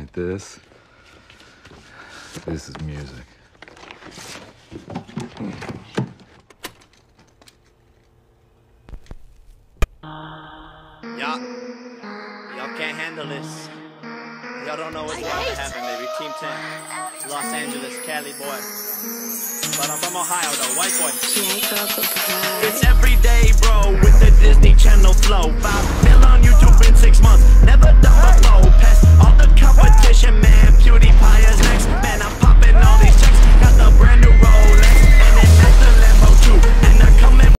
Like this. This is music. Y'all can't handle this. Y'all don't know what's about to happen, baby. Team 10. Los Angeles, Cali boy. But I'm from Ohio, though. White boy. It's every day, bro, with the Disney Channel flow. 5 mil on YouTube in 6 months.